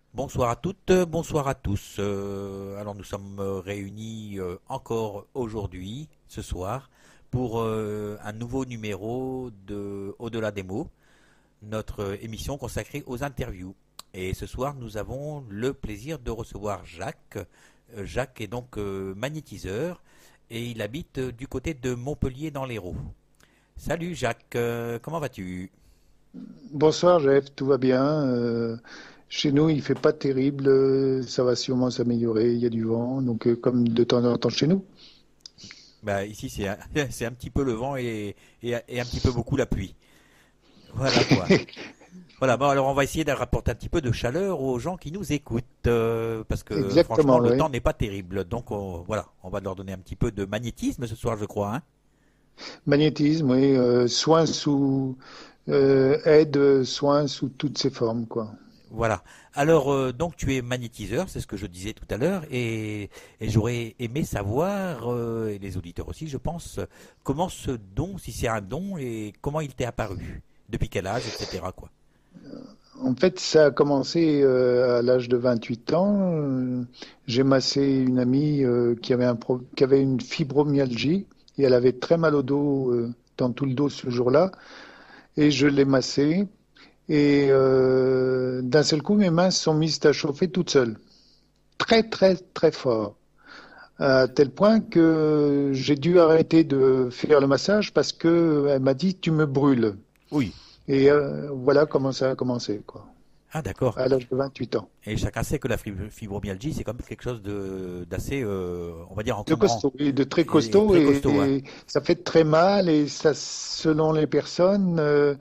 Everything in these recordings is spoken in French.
Bonsoir à toutes, bonsoir à tous. Alors nous sommes réunis encore aujourd'hui, ce soir, pour un nouveau numéro de Au-delà des mots, notre émission consacrée aux interviews. Et ce soir, nous avons le plaisir de recevoir Jacques. Jacques est donc magnétiseur et il habite du côté de Montpellier dans l'Hérault. Salut Jacques, comment vas-tu? Bonsoir Jeff, tout va bien. Chez nous, il fait pas terrible, ça va sûrement s'améliorer, il y a du vent, donc comme de temps en temps chez nous. Bah, ici, c'est un petit peu le vent et un petit peu beaucoup la pluie. Voilà quoi. Voilà, bon, alors on va essayer de rapporter un petit peu de chaleur aux gens qui nous écoutent, parce que franchement, Exactement, le oui. temps n'est pas terrible. Donc voilà, on va leur donner un petit peu de magnétisme ce soir, je crois, hein. Magnétisme, oui, soins sous aide, soins sous toutes ses formes, quoi. Voilà. Alors, donc tu es magnétiseur, c'est ce que je disais tout à l'heure, et j'aurais aimé savoir, et les auditeurs aussi, je pense, comment ce don, si c'est un don, et comment il t'est apparu, depuis quel âge, etc., quoi. En fait, ça a commencé à l'âge de 28 ans. J'ai massé une amie qui avait une fibromyalgie et elle avait très mal au dos, dans tout le dos ce jour-là. Et je l'ai massée. Et d'un seul coup, mes mains se sont mises à chauffer toutes seules, très très très fort, à tel point que j'ai dû arrêter de faire le massage parce que elle m'a dit tu me brûles. Oui. Et voilà comment ça a commencé, quoi, Ah, d'accord. à l'âge de 28 ans. Et chacun sait que la fibromyalgie, c'est quand même quelque chose d'assez, on va dire, De encombrant costaud, et de très et costaud, très costaud, hein. et ça fait très mal, et ça, selon les personnes,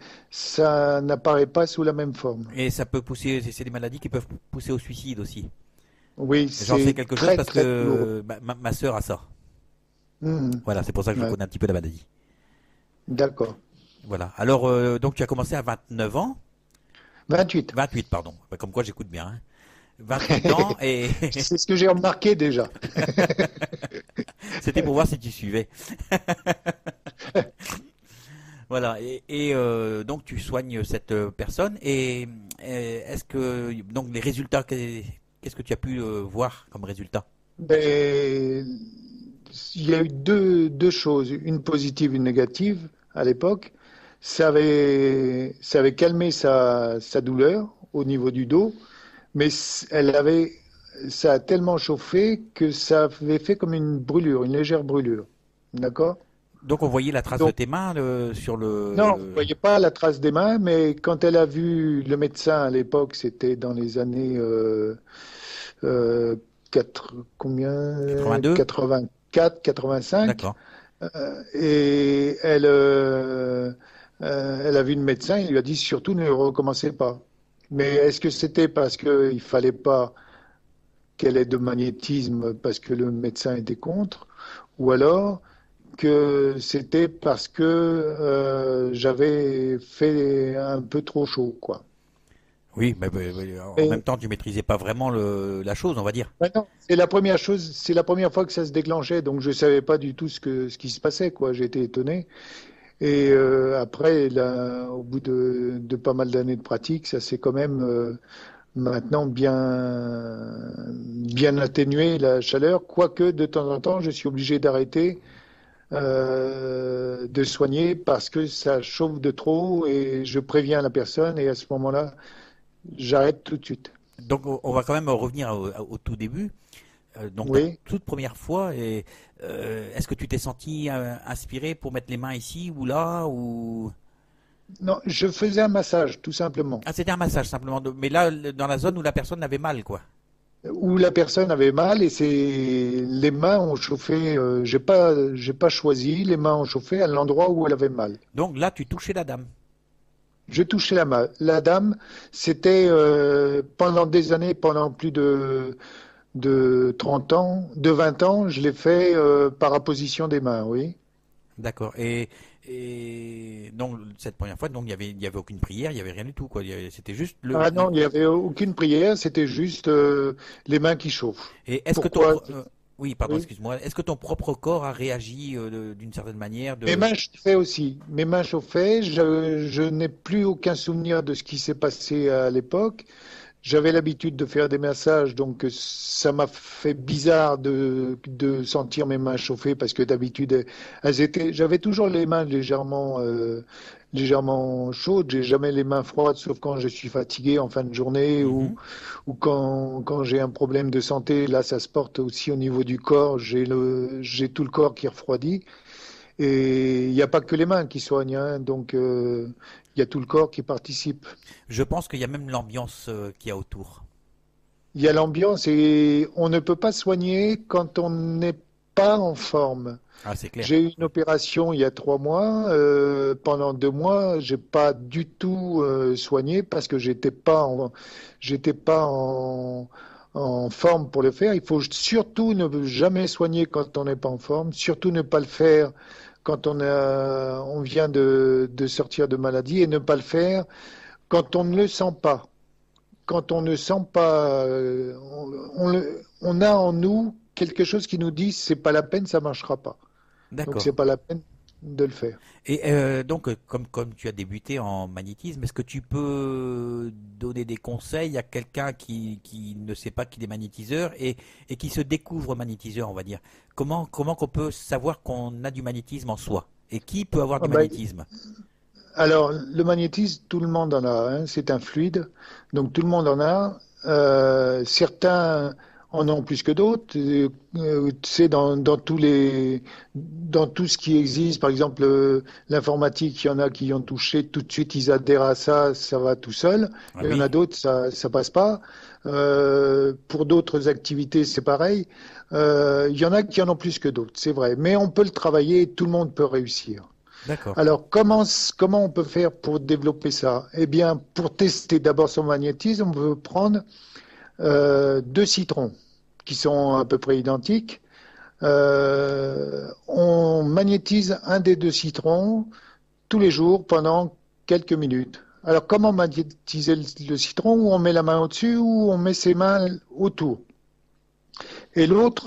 ça n'apparaît pas sous la même forme. Et ça peut pousser, c'est des maladies qui peuvent pousser au suicide aussi. Oui, J'en sais c'est quelque chose très parce très douloureux. que ma sœur a ça. Mhm. Voilà, c'est pour ça que je Ouais, connais un petit peu la maladie. d'accord. Voilà. Alors, donc tu as commencé à 29 ans, 28. 28 pardon. Bah, comme quoi j'écoute bien, hein. 28 ans et C'est ce que j'ai remarqué déjà. c'était pour voir si tu suivais. Voilà. Donc tu soignes cette personne et est-ce que donc les résultats, qu'est-ce que tu as pu voir comme résultat? Ben, il y a eu deux choses, une positive, une négative à l'époque. Ça avait calmé sa douleur au niveau du dos, mais ça a tellement chauffé que ça avait fait comme une brûlure, une légère brûlure. D'accord? Donc on voyait la trace de Donc, tes mains sur non, on ne le. voyait pas la trace des mains, mais quand elle a vu le médecin à l'époque, c'était dans les années euh, combien? 82. 84, 85. D'accord. Et elle a vu le médecin, il lui a dit surtout ne recommencez pas. Mais est-ce que c'était parce qu'il fallait pas qu'elle ait de magnétisme parce que le médecin était contre, ou alors que c'était parce que j'avais fait un peu trop chaud, quoi. Oui, mais en même Et temps tu maîtrisais pas vraiment la chose, on va dire. maintenant, c'est la première chose, c'est la première fois que ça se déclenchait, donc je savais pas du tout ce qui se passait, quoi. J'ai été étonné. Et après, là, au bout de pas mal d'années de pratique, ça s'est quand même maintenant bien atténué la chaleur, quoique de temps en temps, je suis obligé d'arrêter de soigner parce que ça chauffe de trop et je préviens la personne et à ce moment-là, j'arrête tout de suite. Donc on va quand même revenir au tout début. Donc ta Oui. toute première fois, et est-ce que tu t'es senti inspiré pour mettre les mains ici ou là ou Non, je faisais un massage, tout simplement. ah c'était un massage simplement, mais là dans la zone où la personne avait mal quoi. Où la personne avait mal et les mains ont chauffé. J'ai pas choisi. Les mains ont chauffé à l'endroit où elle avait mal. Donc là tu touchais la dame. Je touchais la dame. C'était pendant des années, pendant plus de 30 ans, de 20 ans, je l'ai fait par apposition des mains, oui. D'accord. Et donc cette première fois, donc il y avait aucune prière, il y avait rien du tout quoi. C'était juste Ah non, il n'y avait aucune prière, c'était juste les mains qui chauffent. Et est-ce que Pourquoi? oui, pardon, Oui. excuse-moi. Est-ce que ton propre corps a réagi d'une certaine manière Mes de mains chauffaient aussi. Mes mains chauffaient. Je n'ai plus aucun souvenir de ce qui s'est passé à l'époque. j'avais l'habitude de faire des massages, donc ça m'a fait bizarre de sentir mes mains chauffer parce que d'habitude, j'avais toujours les mains légèrement chaudes. J'ai jamais les mains froides, sauf quand je suis fatigué en fin de journée Mhm. ou quand j'ai un problème de santé. Là, ça se porte aussi au niveau du corps. J'ai tout le corps qui refroidit. Et il n'y a pas que les mains qui soignent, hein, donc il y a tout le corps qui participe. Je pense qu'il y a même l'ambiance qu'il y a autour. Il y a l'ambiance et on ne peut pas soigner quand on n'est pas en forme. Ah, c'est clair. J'ai eu une opération il y a 3 mois. Pendant 2 mois, j'ai pas du tout soigné parce que j'étais pas en forme pour le faire. Il faut surtout ne jamais soigner quand on n'est pas en forme, surtout ne pas le faire quand on vient de sortir de maladie et ne pas le faire quand on ne le sent pas. Quand on ne sent pas, on a en nous quelque chose qui nous dit c'est pas la peine, ça marchera pas. Donc D'accord. c'est pas la peine de le faire. Et donc, comme tu as débuté en magnétisme, est-ce que tu peux donner des conseils à quelqu'un qui ne sait pas qu'il est magnétiseur et qui se découvre magnétiseur, on va dire? Comment qu'on peut savoir qu'on a du magnétisme en soi? Et qui peut avoir Ah du bah, magnétisme? alors le magnétisme, tout le monde en a, hein, c'est un fluide, donc tout le monde en a. Certains en ont plus que d'autres. Tu sais, dans tout ce qui existe, par exemple l'informatique, il y en a qui y ont touché, tout de suite ils adhèrent à ça, ça va tout seul. Ah Il y en oui, a d'autres, ça passe pas. Pour d'autres activités, c'est pareil. Il y en a qui en ont plus que d'autres, c'est vrai. Mais on peut le travailler, tout le monde peut réussir. d'accord. Alors, comment on peut faire pour développer ça? Eh bien, pour tester d'abord son magnétisme, on peut prendre 2 citrons qui sont à peu près identiques. On magnétise un des 2 citrons tous les jours pendant quelques minutes. Alors, comment magnétiser le citron? Où on met la main au-dessus ou on met ses mains autour? Et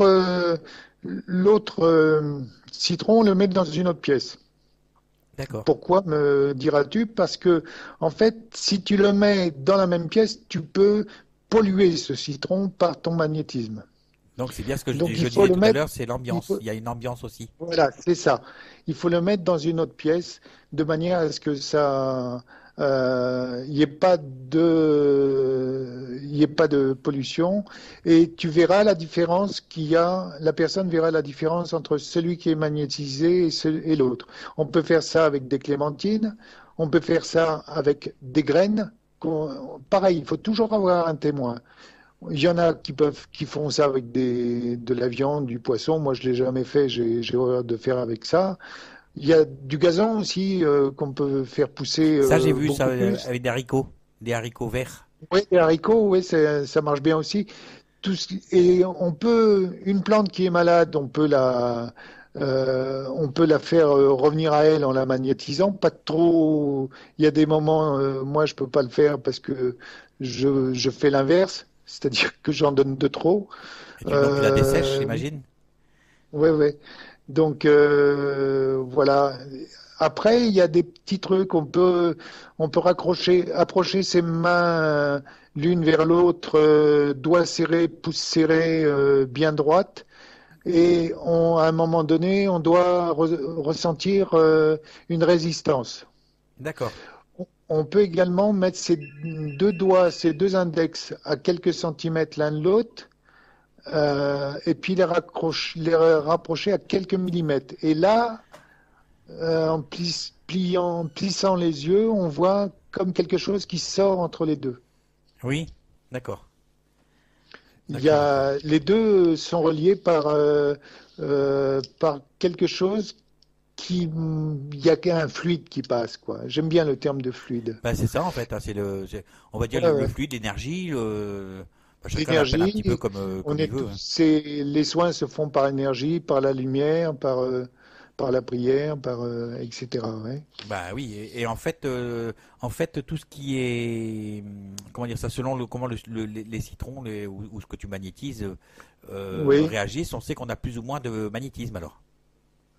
l'autre citron, on le met dans une autre pièce. D'accord. Pourquoi me diras-tu? Parce que, en fait, si tu le mets dans la même pièce, tu peux polluer ce citron par ton magnétisme. Donc c'est bien ce que Donc, je il faut disais le tout à mettre, l'heure, c'est il l'ambiance. faut, Il y a une ambiance aussi. voilà, c'est ça. Il faut le mettre dans une autre pièce de manière à ce que ça, il n'y ait il y ait pas de pollution. Et tu verras la différence qu'il y a, la personne verra la différence entre celui qui est magnétisé et l'autre. On peut faire ça avec des clémentines, on peut faire ça avec des graines. Pareil, il faut toujours avoir un témoin. Il y en a qui font ça avec de la viande, du poisson. Moi, je l'ai jamais fait. J'ai horreur de faire avec ça. Il y a du gazon aussi qu'on peut faire pousser Ça, j'ai vu ça beaucoup plus. avec des haricots verts. Oui, les haricots, oui, ça marche bien aussi. Et une plante qui est malade, on peut la faire revenir à elle en la magnétisant. Pas trop. Il y a des moments, moi, je peux pas le faire parce que je fais l'inverse, c'est-à-dire que j'en donne de trop. Et donc tu la dessèches, Euh, j'imagine? ouais, ouais. Donc voilà. Après, il y a des petits trucs. On peut approcher ses mains l'une vers l'autre, doigts serrés, pouces serrés, bien droites. Et à un moment donné, on doit ressentir une résistance. D'accord. On peut également mettre ses 2 doigts, ses 2 index à quelques centimètres l'un de l'autre, et puis les rapprocher à quelques millimètres. Et là, plissant les yeux, on voit comme quelque chose qui sort entre les deux. Oui, d'accord. D'accord. Les deux sont reliés par quelque chose il y a qu'un fluide qui passe, quoi. J'aime bien le terme de fluide. Ben, c'est ça en fait, hein, on va dire Ouais, le ouais. fluide, l'énergie, chacun l'appelle un petit peu L'énergie, comme il veut, hein. les soins se font par énergie, par la lumière, par la prière, etc. Ouais. Bah oui, et en fait, tout ce qui est, comment dire ça, selon comment les citrons ou ce que tu magnétises Oui. réagissent, on sait qu'on a plus ou moins de magnétisme alors.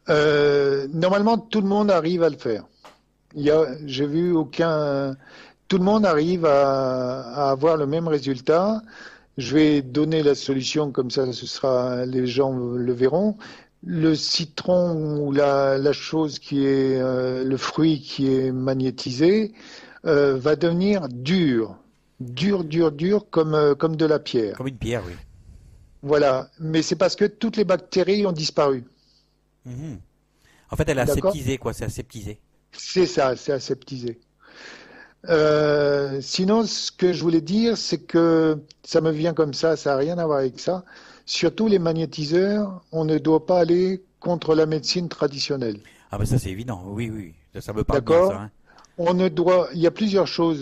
Normalement, tout le monde arrive à le faire. J'ai vu aucun. tout le monde arrive à avoir le même résultat. Je vais donner la solution comme ça, les gens le verront. Le citron ou la chose qui est le fruit qui est magnétisé va devenir dur comme de la pierre. Comme une pierre, oui. Voilà, mais c'est parce que toutes les bactéries ont disparu. Mhm. En fait, elle a D'accord? aseptisé, quoi, c'est aseptisé. C'est ça, c'est aseptisé. Sinon, ce que je voulais dire, c'est que ça me vient comme ça n'a rien à voir avec ça. Surtout les magnétiseurs, on ne doit pas aller contre la médecine traditionnelle. Ah, ben ça, c'est évident, oui, oui. Ça me parle bien, ça, D'accord? hein. Il y a plusieurs choses.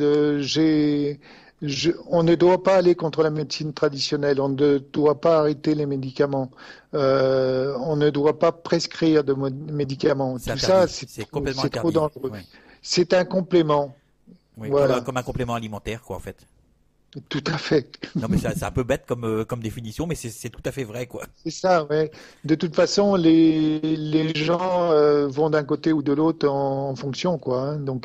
On ne doit pas aller contre la médecine traditionnelle. On ne doit pas arrêter les médicaments. On ne doit pas prescrire de médicaments. C'est Tout ça, interdit, c'est complètement c'est trop interdit, dangereux. oui. C'est un complément. Oui, Voilà. comme un complément alimentaire, quoi, en fait. Tout à fait. Non, mais c'est un peu bête comme définition, mais c'est tout à fait vrai, quoi. C'est ça, ouais. De toute façon, les gens vont d'un côté ou de l'autre en fonction, quoi, hein. Donc,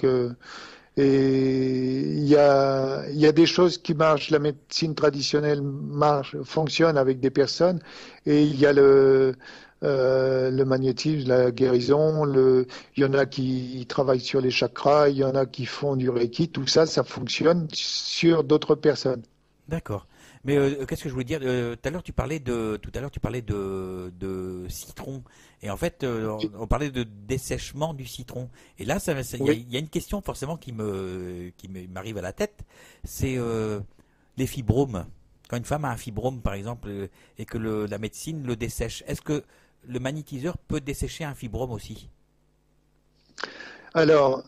et il y a des choses qui marchent. La médecine traditionnelle fonctionne avec des personnes, et il y a le magnétisme, la guérison. Il y en a qui travaillent sur les chakras, il y en a qui font du reiki. Tout ça, ça fonctionne sur d'autres personnes. D'accord. Mais qu'est-ce que je voulais dire? Tout à l'heure, tu parlais de citron. Et en fait, on parlait de dessèchement du citron. Et là, Oui. il y a une question forcément m'arrive à la tête. C'est les fibromes. Quand une femme a un fibrome, par exemple, et que la médecine le dessèche, est-ce que le magnétiseur peut dessécher un fibrome aussi? Alors,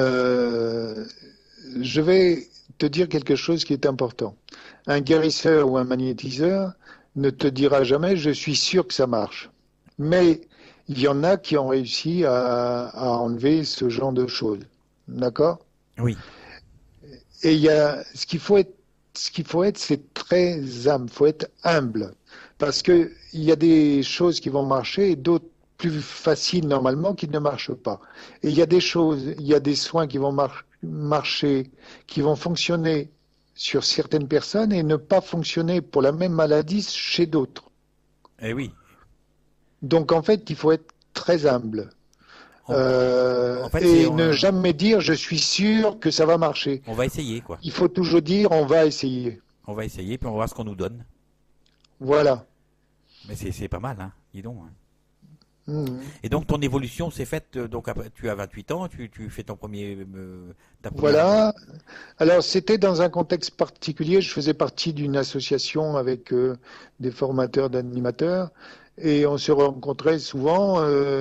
je vais te dire quelque chose qui est important. Un guérisseur ou un magnétiseur ne te dira jamais, je suis sûr que ça marche. Mais il y en a qui ont réussi à enlever ce genre de choses. D'accord? Oui. Et ce qu'il faut être, c'est très humble. Faut être humble. Parce que il y a des choses qui vont marcher et d'autres plus faciles normalement qui ne marchent pas. Et il y a des soins qui vont marcher, qui vont fonctionner sur certaines personnes et ne pas fonctionner pour la même maladie chez d'autres. Eh oui. Donc en fait, il faut être très humble. En fait, Et ne jamais dire je suis sûr que ça va marcher. on va essayer, quoi. Il faut toujours dire on va essayer. On va essayer, puis on va voir ce qu'on nous donne. Voilà. Mais c'est pas mal, hein. Dis donc, hein. Mhm. Et donc ton évolution s'est faite, donc tu as 28 ans, tu fais ta première. Voilà. Alors c'était dans un contexte particulier. Je faisais partie d'une association avec des formateurs d'animateurs et on se rencontrait souvent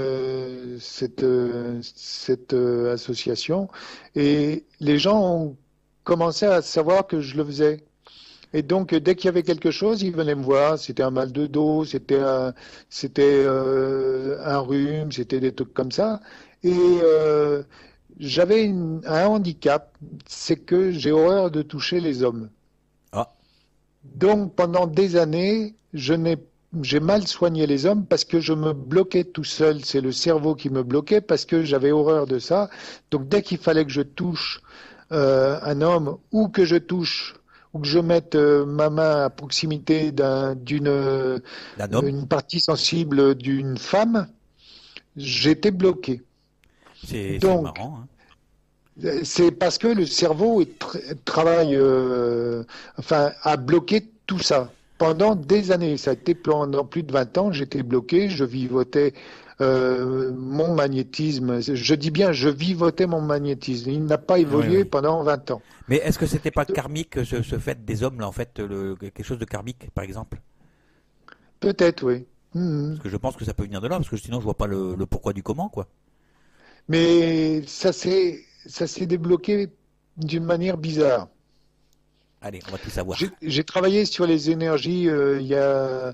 cette association et les gens ont commencé à savoir que je le faisais. Et donc, dès qu'il y avait quelque chose, ils venaient me voir. C'était un mal de dos, c'était un rhume, c'était des trucs comme ça. Et j'avais un handicap, c'est que j'ai horreur de toucher les hommes. Ah, Donc, pendant des années, j'ai mal soigné les hommes parce que je me bloquais tout seul. C'est le cerveau qui me bloquait parce que j'avais horreur de ça. Donc, dès qu'il fallait que je touche un homme ou que je touche ou que je mette ma main à proximité d'un homme, une partie sensible d'une femme, j'étais bloqué. c'est Donc, marrant, hein. c'est parce que le cerveau travaille, enfin, a bloqué tout ça. Pendant des années, ça a été pendant plus de 20 ans, j'étais bloqué, je vivotais mon magnétisme. Je dis bien, je vivotais mon magnétisme. Il n'a pas Oui, évolué oui. pendant 20 ans. Mais est-ce que c'était pas karmique ce fait des hommes là en fait quelque chose de karmique par exemple? Peut-être, oui. Mhm. Parce que je pense que ça peut venir de là parce que sinon je vois pas le pourquoi du comment quoi. Mais ça s'est débloqué d'une manière bizarre. Allez, on va tout savoir. J'ai travaillé sur les énergies il y a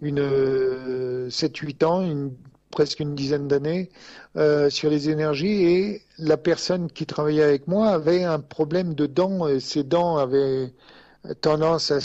7-8 ans, presque une dizaine d'années, sur les énergies et la personne qui travaillait avec moi avait un problème de dents. Ses dents avaient tendance à se déchausser, elle avait très mal aux dents Genre une parodontie, quelque chose comme ça quoi.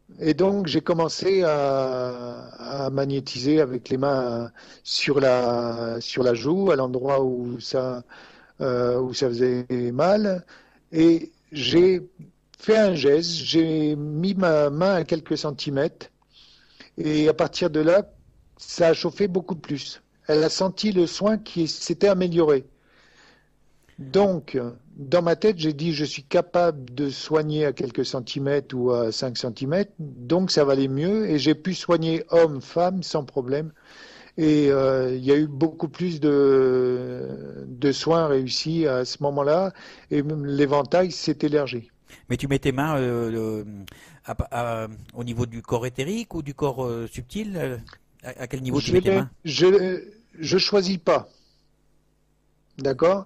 Et donc, j'ai commencé à magnétiser avec les mains sur la joue, à l'endroit où ça faisait mal. Et j'ai fait un geste, j'ai mis ma main à quelques centimètres. Et à partir de là, ça a chauffé beaucoup plus. Elle a senti le soin qui s'était amélioré. Donc, dans ma tête, j'ai dit, je suis capable de soigner à quelques centimètres ou à 5 centimètres, donc ça valait mieux, et j'ai pu soigner homme, femme sans problème. Et il y a eu beaucoup plus de soins réussis à ce moment-là, et même l'éventail s'est élargi. Mais tu mets tes mains au niveau du corps éthérique ou du corps subtil à quel niveau tu Je mets tes ne mains? je choisis pas, d'accord?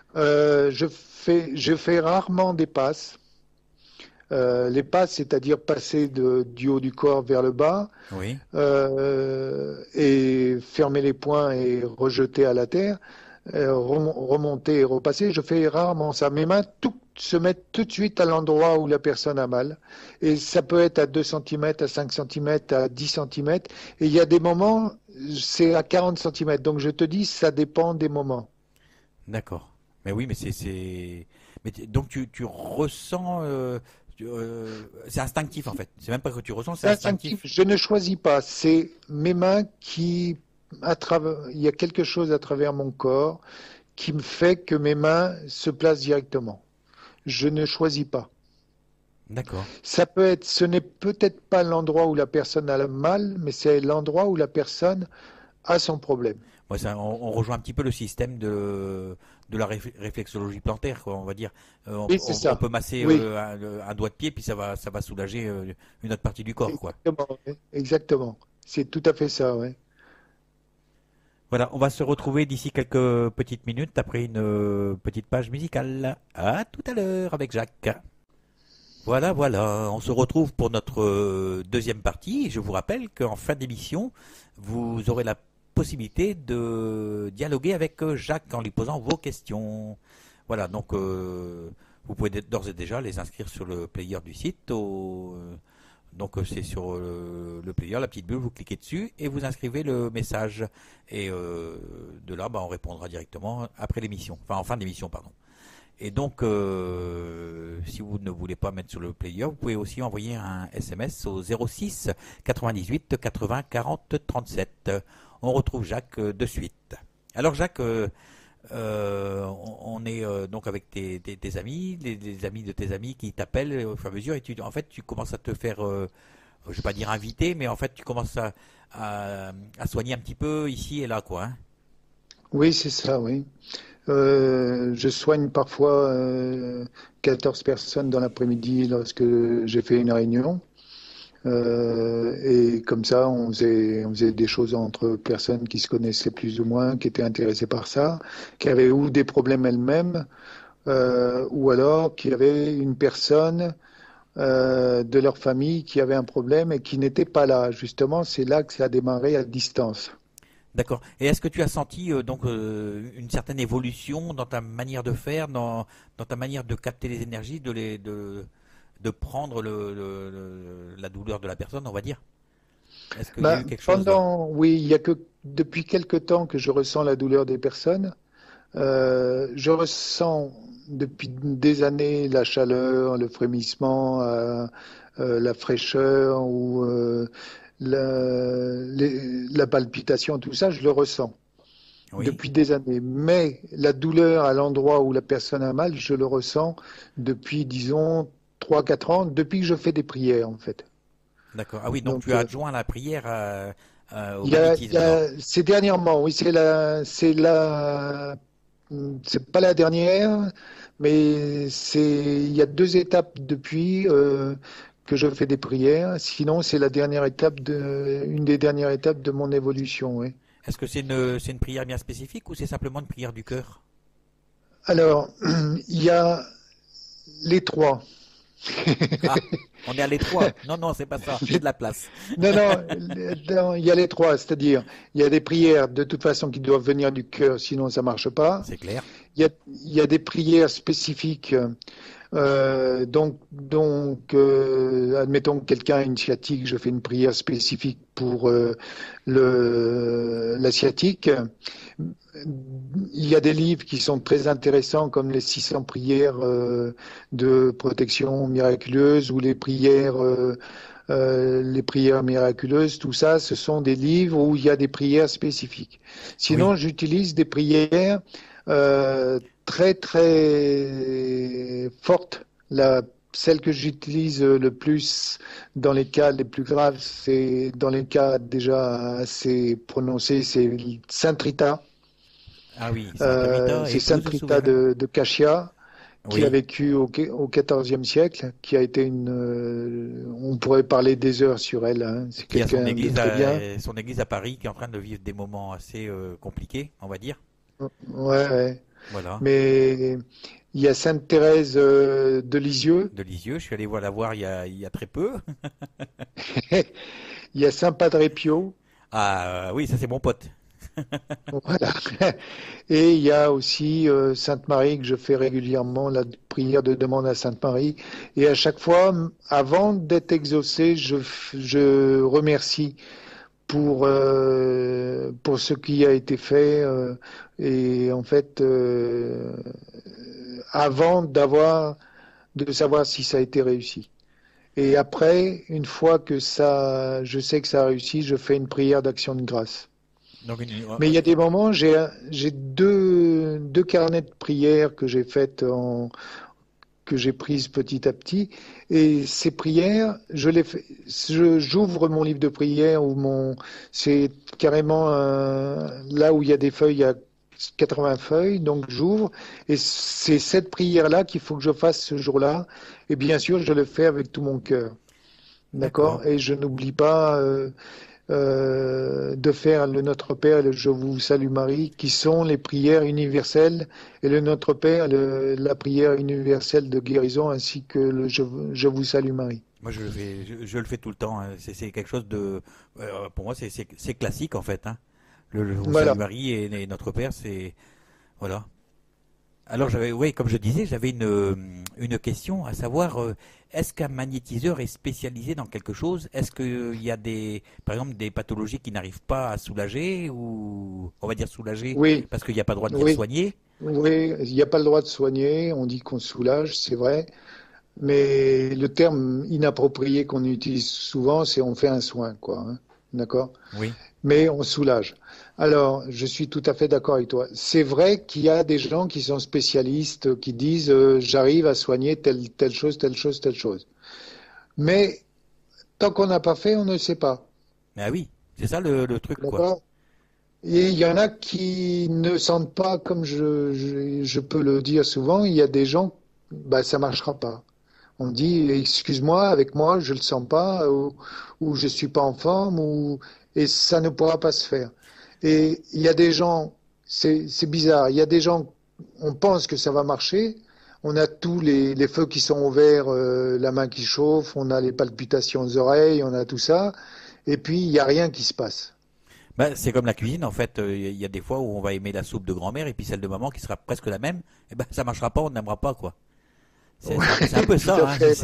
Je fais rarement des passes. Les passes, c'est-à-dire passer du haut du corps vers le bas Oui, et fermer les poings et rejeter à la terre, remonter et repasser. Je fais rarement ça. Mes mains se mettent tout de suite à l'endroit où la personne a mal. Et ça peut être à 2 centimètres, à 5 centimètres, à 10 centimètres. Et il y a des moments, c'est à 40 centimètres. Donc je te dis, ça dépend des moments. d'accord. Mais oui, mais donc tu ressens, c'est instinctif en fait. C'est même pas que tu ressens, c'est C'est instinctif. instinctif. Je ne choisis pas. C'est mes mains qui, il y a quelque chose à travers mon corps qui me fait que mes mains se placent directement. Je ne choisis pas. D'accord. Ce n'est peut-être pas l'endroit où la personne a le mal, mais c'est l'endroit où la personne a son problème. Ouais, on rejoint un petit peu le système de la réflexologie plantaire, quoi, on va dire. Oui, c'est On ça. peut masser Oui, un doigt de pied, puis ça va soulager une autre partie du corps, quoi. exactement. Oui, exactement. C'est tout à fait ça, oui. Voilà, on va se retrouver d'ici quelques petites minutes après une petite page musicale. À tout à l'heure avec Jacques. Voilà, voilà, on se retrouve pour notre deuxième partie. Je vous rappelle qu'en fin d'émission, vous aurez la possibilité de dialoguer avec Jacques en lui posant vos questions. Voilà, donc vous pouvez d'ores et déjà les inscrire sur le player du site. Donc c'est sur le player, la petite bulle, vous cliquez dessus et vous inscrivez le message. Et de là, bah, on répondra directement après l'émission, enfin en fin d'émission, pardon. Et donc, si vous ne voulez pas mettre sur le player, vous pouvez aussi envoyer un SMS au 06 98 80 40 37. On retrouve Jacques de suite. Alors Jacques, on est donc avec tes amis, les amis de tes amis qui t'appellent au fur et à mesure, et en fait tu commences à te faire, je vais pas dire inviter, mais en fait tu commences à soigner un petit peu ici et là, quoi. Hein. Oui, c'est ça, oui. Je soigne parfois 14 personnes dans l'après-midi lorsque j'ai fait une réunion. Et comme ça, on faisait des choses entre personnes qui se connaissaient plus ou moins, qui étaient intéressées par ça, qui avaient ou des problèmes elles-mêmes, ou alors qui avaient une personne de leur famille qui avait un problème et qui n'était pas là. Justement, c'est là que ça a démarré à distance. D'accord. Et est-ce que tu as senti donc une certaine évolution dans ta manière de faire, dans ta manière de capter les énergies, de prendre la douleur de la personne, on va dire? Est-ce qu'il y a eu quelque chose là? Oui, il y a que depuis quelque temps que je ressens la douleur des personnes. Je ressens depuis des années la chaleur, le frémissement, la fraîcheur ou la palpitation, tout ça, je le ressens Oui. depuis des années. Mais la douleur à l'endroit où la personne a mal, je le ressens depuis, disons, 3 4 ans, depuis que je fais des prières, en fait. D'accord. Ah oui, donc tu Donc, as adjoint la prière au magnétisme alors. c'est dernièrement, oui, c'est pas la dernière, mais il y a 2 étapes depuis que je fais des prières. Sinon, c'est la dernière étape une des dernières étapes de mon évolution, oui. Est-ce que c'est une prière bien spécifique ou c'est simplement une prière du cœur? Alors, il y a les trois. Ah. On est à l'étroit. Non, non, c'est pas ça. J'ai de la place. Non, non, non, il y a les trois, c'est-à-dire, il y a des prières de toute façon qui doivent venir du cœur, sinon ça marche pas. C'est clair. Il y a des prières spécifiques. Admettons que quelqu'un a une sciatique, je fais une prière spécifique pour la sciatique. Il y a des livres qui sont très intéressants, comme les 600 prières de protection miraculeuse ou les prières miraculeuses. Tout ça, ce sont des livres où il y a des prières spécifiques. Oui. Sinon, j'utilise des prières très très forte. Celle que j'utilise le plus dans les cas les plus graves, c'est dans les cas déjà assez prononcés, c'est Saint Rita. Ah oui, Santa Rita, C'est épouse Sainte du Rita souverain. de Cashia qui a Oui. vécu au XIVe siècle, qui a été on pourrait parler des heures sur elle, hein. C'est Qui a quelqu'un de très bien. son église à Paris, qui est en train de vivre des moments assez compliqués, on va dire. Ouais, ouais. Voilà. Mais il y a Sainte Thérèse de Lisieux, De Lisieux, je suis allé voir la voir il y a très peu. il y a Saint Padre Pio. Ah oui, ça c'est mon pote. Voilà. Et il y a aussi Sainte Marie que je fais régulièrement, la prière de demande à Sainte Marie. Et à chaque fois, avant d'être exaucé, je remercie pour ce qui a été fait. Et en fait, avant de savoir si ça a été réussi. Et après, une fois que je sais que ça a réussi, je fais une prière d'action de grâce. Donc Mais il y a des moments, j'ai deux carnets de prières que j'ai que j'ai prises petit à petit. Et ces prières, j'ouvre mon livre de prière c'est carrément là où il y a des feuilles, il y a 80 feuilles, donc j'ouvre. Et c'est cette prière-là qu'il faut que je fasse ce jour-là. Et bien sûr, je le fais avec tout mon cœur. d'accord. D'accord? Et je n'oublie pas de faire le Notre Père et le Je vous salue Marie, qui sont les prières universelles, et le Notre Père, la prière universelle de guérison, ainsi que Je vous salue Marie. Moi je le fais tout le temps, hein. C'est quelque chose de, pour moi c'est classique en fait, hein. Le Salut Voilà. Marie et Notre Père, c'est voilà. Alors j'avais, oui, comme je disais, j'avais une question, à savoir, est-ce qu'un magnétiseur est spécialisé dans quelque chose? Est-ce qu'il y a par exemple, des pathologies qui n'arrivent pas à soulager, ou on va dire soulager Oui, parce qu'il n'y a pas droit de dire oui, soigner? oui, il n'y a pas le droit de soigner, on dit qu'on soulage, c'est vrai, mais le terme inapproprié qu'on utilise souvent, c'est on fait un soin, quoi, hein. D'accord? Oui, Mais on soulage. Alors, je suis tout à fait d'accord avec toi. C'est vrai qu'il y a des gens qui sont spécialistes, qui disent j'arrive à soigner telle chose, telle chose, telle chose. Mais tant qu'on n'a pas fait, on ne sait pas. ah oui, c'est ça le truc quoi. D'accord? Et il y en a qui ne sentent pas, comme je peux le dire souvent, il y a des gens, bah, ça marchera pas. On dit, excuse-moi, avec moi, je le sens pas, ou je suis pas en forme, et ça ne pourra pas se faire. Et il y a des gens, c'est bizarre, il y a des gens, on pense que ça va marcher, on a tous les feux qui sont ouverts, la main qui chauffe, on a les palpitations aux oreilles, on a tout ça, et puis il n'y a rien qui se passe. Ben, c'est comme la cuisine en fait, il y a des fois où on va aimer la soupe de grand-mère et puis celle de maman qui sera presque la même, et ben ça marchera pas, on n'aimera pas quoi. C'est un peu Tout à ça, hein. fait.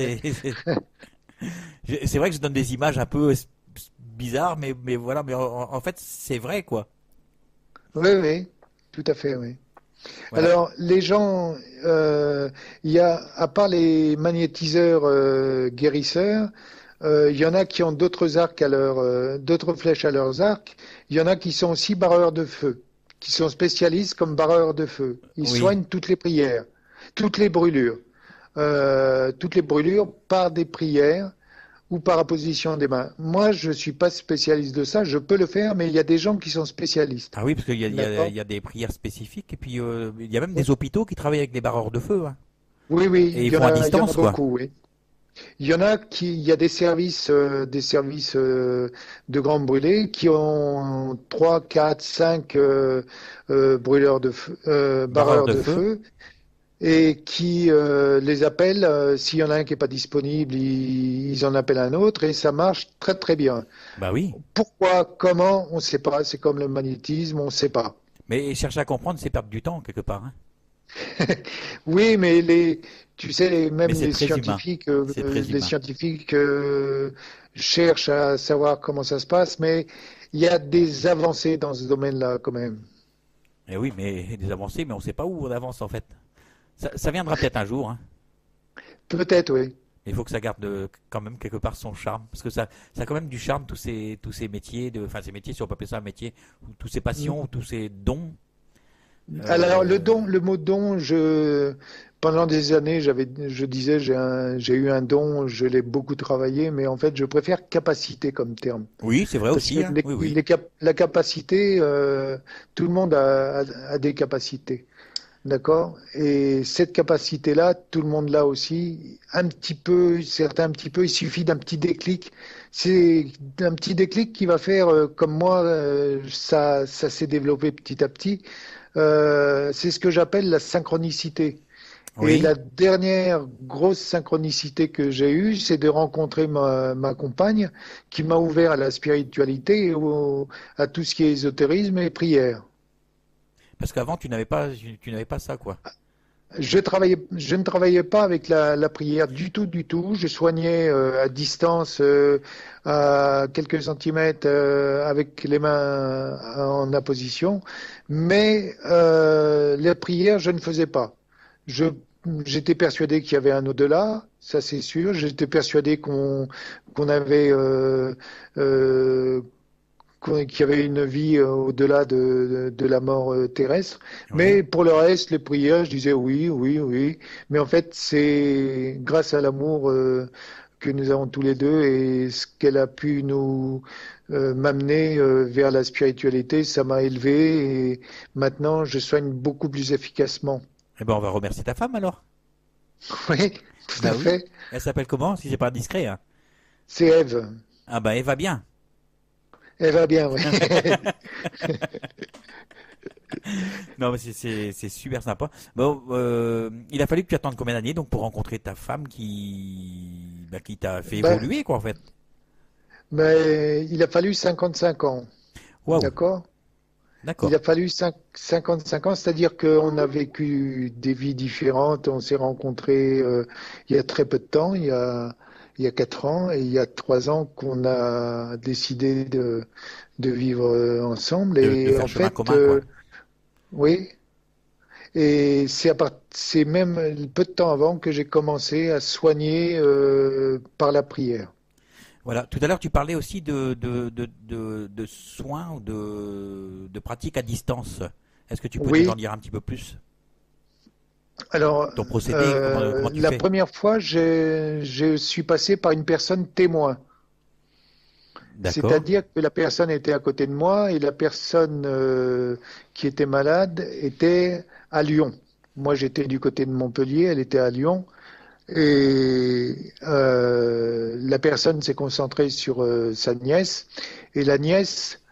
C'est vrai que je donne des images un peu bizarres, mais voilà, mais en fait c'est vrai quoi. Oui, oui, tout à fait, oui. Voilà. Alors, les gens, il y a, à part les magnétiseurs guérisseurs, il y en a qui ont d'autres arcs d'autres flèches à leurs arcs. Il y en a qui sont aussi barreurs de feu, qui sont spécialistes comme barreurs de feu. Ils Oui. soignent toutes les prières, toutes les brûlures, toutes les brûlures par des prières ou par apposition des mains. Moi, je suis pas spécialiste de ça. Je peux le faire, mais il y a des gens qui sont spécialistes. Ah oui, parce D'accord? il y a des prières spécifiques et puis il y a même des hôpitaux qui travaillent avec des barreurs de feu, hein. Oui, oui, Et ils font à il y en a distance quoi. beaucoup, oui. Il y a des services de grandes brûlées qui ont 3, 4, 5 Barreurs barreurs de de feu. feu. et qui les appellent. S'il y en a un qui n'est pas disponible, ils en appellent un autre et ça marche très très bien. Bah oui. Pourquoi, comment, on ne sait pas. C'est comme le magnétisme, on ne sait pas. Mais chercher à comprendre, c'est perdre du temps quelque part, hein. Oui, mais tu sais, Mais même c'est très humain. C'est très les humain. scientifiques cherchent à savoir comment ça se passe, mais il y a des avancées dans ce domaine-là quand même. Et oui, mais des avancées, mais on ne sait pas où on avance en fait. Ça viendra peut-être un jour, hein. Peut-être, oui. Il faut que ça garde quand même quelque part son charme, parce que ça a quand même du charme tous ces métiers, enfin ces métiers, si on peut appeler ça un métier, ou tous ces passions, ou tous ces dons. Alors le Euh, don, le mot don, pendant des années, je disais j'ai eu un don, je l'ai beaucoup travaillé, mais en fait je préfère capacité comme terme. Oui, c'est vrai Parce que aussi, hein. Oui, oui. la capacité, tout le monde a des capacités, d'accord? Et cette capacité-là, tout le monde l'a aussi, un petit peu, certains un petit peu, il suffit d'un petit déclic. C'est un petit déclic qui va faire, comme moi, ça s'est développé petit à petit. C'est ce que j'appelle la synchronicité. Et Oui. la dernière grosse synchronicité que j'ai eue, c'est de rencontrer ma compagne qui m'a ouvert à la spiritualité et à tout ce qui est ésotérisme et prière. Parce qu'avant, tu n'avais pas ça, quoi. Je ne travaillais pas avec la prière du tout, du tout. Je soignais à distance, à quelques centimètres, avec les mains en apposition, mais la prière, je ne faisais pas. Je, j'étais persuadé qu'il y avait un au-delà, ça c'est sûr. J'étais persuadé qu'on avait euh, qu'il y avait une vie au-delà de la mort terrestre. Oui. Mais pour le reste, les prières, je disais oui, oui, oui. Mais en fait, c'est grâce à l'amour que nous avons tous les deux et ce qu'elle a pu nous m'amener vers la spiritualité, ça m'a élevé et maintenant je soigne beaucoup plus efficacement. Eh ben, on va remercier ta femme alors. Oui, tout à Bah oui. fait. Elle s'appelle comment, si c'est pas indiscret, hein? C'est Ève. Ah bah, elle va bien. Elle va bien, oui. Non, mais c'est super sympa. Bon, il a fallu que tu attendes combien d'années donc pour rencontrer ta femme qui t'a fait Ben, évoluer quoi en fait. mais il a fallu 55 ans, Waouh, d'accord? Il d'accord. a fallu 55 ans, c'est-à-dire qu'on a vécu des vies différentes. On s'est rencontrés il y a très peu de temps, il y a 4 ans, et il y a 3 ans qu'on a décidé de vivre ensemble. De Et faire en chemin fait, commun quoi. oui, et c'est même peu de temps avant que j'ai commencé à soigner par la prière. Voilà. Tout à l'heure tu parlais aussi de soins ou de pratiques à distance. Est-ce que tu peux nous en Oui, dire un petit peu plus? alors Ton procédé, comment tu la fais? première fois, je suis passé par une personne témoin. D'accord. C'est-à-dire que la personne était à côté de moi et la personne qui était malade était à Lyon. Moi, j'étais du côté de Montpellier, elle était à Lyon. Et la personne s'est concentrée sur sa nièce. Et la nièce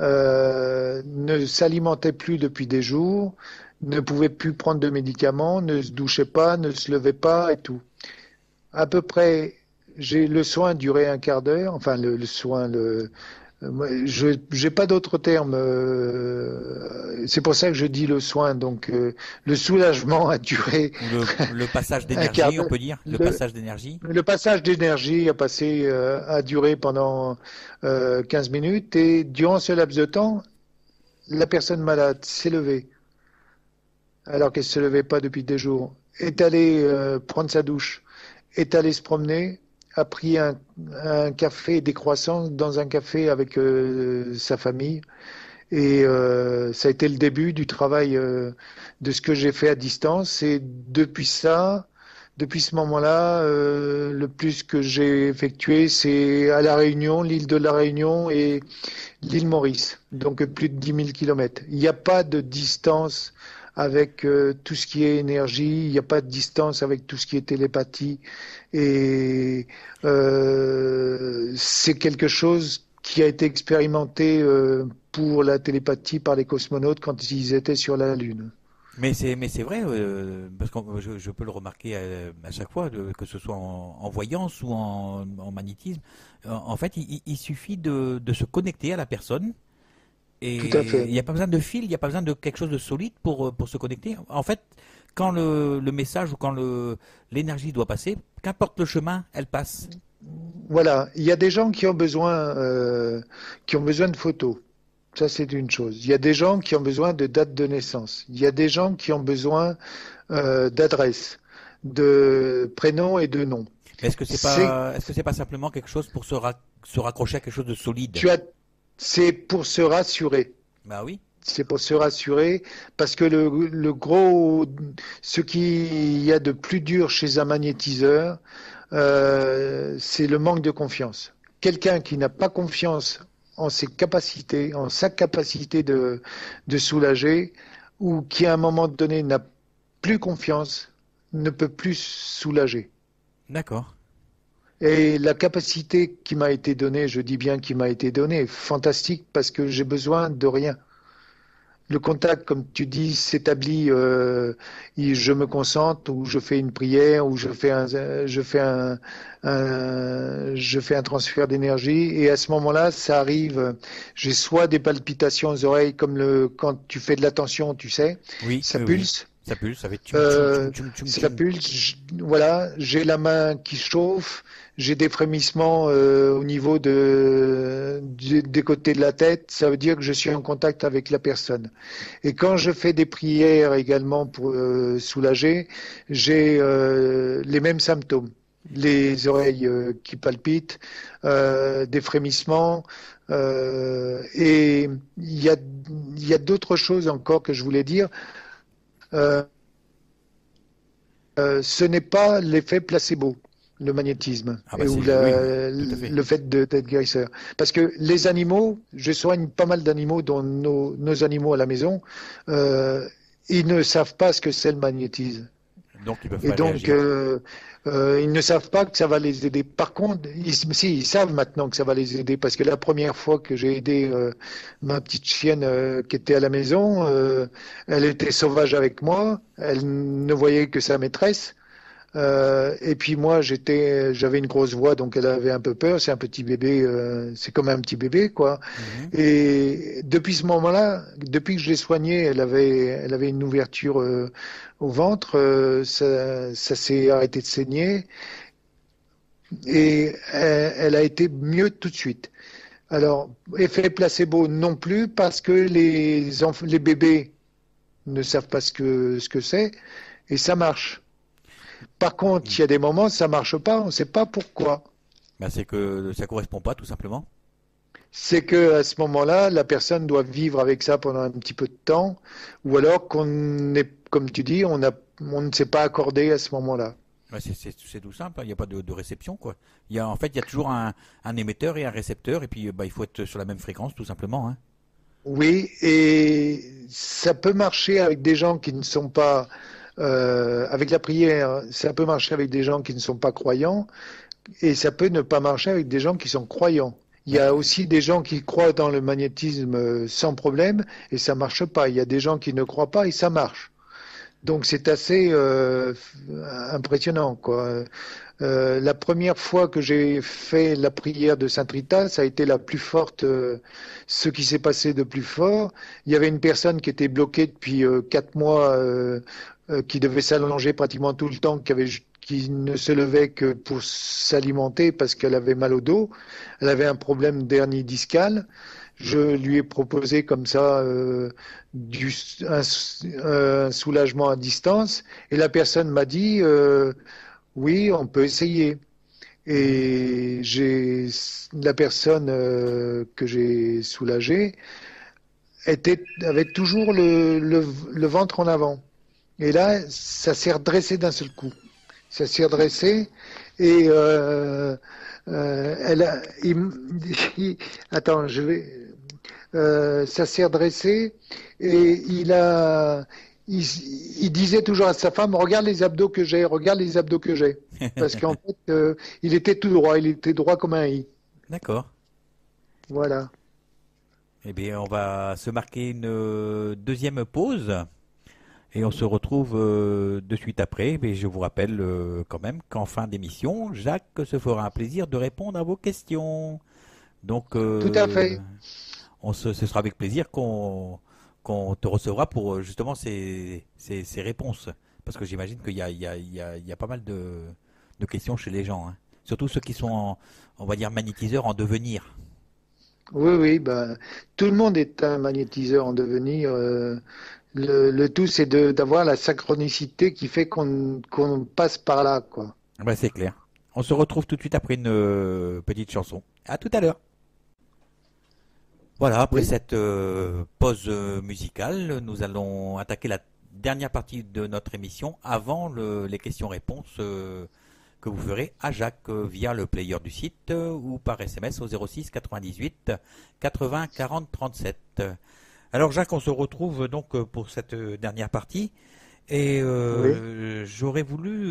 ne s'alimentait plus depuis des jours, ne pouvait plus prendre de médicaments, ne se douchait pas, ne se levait pas et tout. À peu près, le soin durait un quart d'heure, enfin le soin, moi, je j'ai pas d'autre terme. C'est pour ça que je dis le soin. Donc le soulagement a duré Ou le passage un quart d'énergie, on d'heure. peut dire, le Le, passage d'énergie. le passage d'énergie a duré pendant 15 minutes et durant ce laps de temps, la personne malade s'est levée alors qu'elle se levait pas depuis des jours, est allée prendre sa douche, est allée se promener, a pris un café, des croissants dans un café avec sa famille. Et ça a été le début du travail de ce que j'ai fait à distance. Et depuis ce moment-là, le plus que j'ai effectué, c'est à La Réunion, l'île de La Réunion et l'île Maurice. Donc plus de 10 000 kilomètres. Il n'y a pas de distance avec tout ce qui est énergie, il n'y a pas de distance avec tout ce qui est télépathie. Et c'est quelque chose qui a été expérimenté pour la télépathie par les cosmonautes quand ils étaient sur la Lune. Mais c'est vrai, parce que je peux le remarquer à chaque fois, que ce soit en voyance ou en magnétisme. En fait, il suffit de se connecter à la personne Tout à et il fait. n'y a pas besoin de fil, il n'y a pas besoin de quelque chose de solide pour se connecter. En fait, quand le message ou quand l'énergie doit passer, qu'importe le chemin, elle passe. Voilà, il y a des gens qui ont besoin de photos. Ça, c'est une chose. Il y a des gens qui ont besoin de date de naissance. Il y a des gens qui ont besoin d'adresse, de prénom et de nom. Mais C'est, est-ce que c'est pas simplement quelque chose pour se raccrocher à quelque chose de solide? tu as, c'est pour se rassurer. Bah oui. C'est pour se rassurer parce que ce qu'il y a de plus dur chez un magnétiseur, c'est le manque de confiance. Quelqu'un qui n'a pas confiance en ses capacités, en sa capacité de soulager, ou qui à un moment donné n'a plus confiance, ne peut plus soulager. D'accord. Et la capacité qui m'a été donnée, je dis bien qui m'a été donnée, est fantastique parce que j'ai besoin de rien. Le contact, comme tu dis, s'établit. Je me concentre, ou je fais une prière, ou je fais un transfert d'énergie. Et à ce moment-là, ça arrive. J'ai soit des palpitations aux oreilles, comme quand tu fais de la tension, tu sais, Oui, ça oui, oui. pulse. Ça pulse, ça fait tchoum tchoum tchoum tchoum tchoum Ça tchoum. pulse, voilà, j'ai la main qui chauffe, j'ai des frémissements au niveau des côtés de la tête, ça veut dire que je suis en contact avec la personne. Et quand je fais des prières également pour soulager, j'ai les mêmes symptômes. Les oreilles qui palpitent, des frémissements, et il y a d'autres choses encore que je voulais dire. Euh, ce n'est pas l'effet placebo, le magnétisme, Ah bah et ou c'est, oui, tout à fait. le fait d'être guérisseur. Parce que les animaux, je soigne pas mal d'animaux, dont nos animaux à la maison, euh, ils ne savent pas ce que c'est le magnétisme. Donc ils peuvent Et pas donc, réagir. ils ne savent pas que ça va les aider. Par contre, si, ils savent maintenant que ça va les aider, parce que la première fois que j'ai aidé ma petite chienne qui était à la maison, elle était sauvage avec moi, elle ne voyait que sa maîtresse. Et puis moi, j'avais une grosse voix, donc elle avait un peu peur. C'est un petit bébé, c'est comme un petit bébé, quoi. Mhm. Et depuis ce moment-là, depuis que je l'ai soignée, elle avait une ouverture au ventre, ça s'est arrêté de saigner et elle a été mieux tout de suite. Alors, effet placebo non plus, parce que les bébés ne savent pas ce que c'est, et ça marche. Par contre, il y a des moments, ça marche pas, on ne sait pas pourquoi. Bah c'est que ça correspond pas, tout simplement. C'est que à ce moment-là, la personne doit vivre avec ça pendant un petit peu de temps, ou alors qu'on est, comme tu dis, on ne s'est pas accordé à ce moment-là. Ouais, c'est tout simple, hein. Il n'y a pas de réception, quoi. En fait, il y a toujours un émetteur et un récepteur, et puis bah, il faut être sur la même fréquence, tout simplement, hein. Oui, et ça peut marcher avec des gens qui ne sont pas, avec la prière, ça peut marcher avec des gens qui ne sont pas croyants, et ça peut ne pas marcher avec des gens qui sont croyants. Il y Mais a aussi des gens qui croient dans le magnétisme sans problème, et ça marche pas. Il y a des gens qui ne croient pas, et ça marche. Donc c'est assez impressionnant, quoi. La première fois que j'ai fait la prière de Saint Rita, ça a été la plus forte, ce qui s'est passé de plus fort. Il y avait une personne qui était bloquée depuis 4 mois, qui devait s'allonger pratiquement tout le temps, qui ne se levait que pour s'alimenter parce qu'elle avait mal au dos. Elle avait un problème d'hernie discale. Je lui ai proposé comme ça un soulagement à distance, et la personne m'a dit oui, on peut essayer. mhm. Et la personne que j'ai soulagée avait toujours le ventre en avant. Et là, ça s'est redressé d'un seul coup. Ça s'est redressé, et elle a, attends, ça s'est redressé, et il disait toujours à sa femme, regarde les abdos que j'ai, regarde les abdos que j'ai. Parce qu'en fait, il était tout droit, il était droit comme un i. D'accord. Voilà. Eh bien, on va se marquer une deuxième pause. Et on se retrouve de suite après. Mais je vous rappelle quand même qu'en fin d'émission, Jacques se fera un plaisir de répondre à vos questions. Donc, Tout à fait. ce sera avec plaisir qu'on te recevra pour justement ces réponses. Parce que j'imagine qu'il y a pas mal de questions chez les gens, hein. Surtout ceux qui sont, on va dire, magnétiseurs en devenir. Oui, oui, ben, tout le monde est un magnétiseur en devenir. Le tout, c'est d'avoir la synchronicité qui fait qu'on passe par là, quoi. Ben, c'est clair. On se retrouve tout de suite après une petite chanson. À tout à l'heure. Voilà, après Oui, cette pause musicale, nous allons attaquer la dernière partie de notre émission avant les questions-réponses que vous ferez à Jacques via le player du site ou par SMS au 06 98 80 40 37. Alors Jacques, on se retrouve donc pour cette dernière partie et oui. j'aurais voulu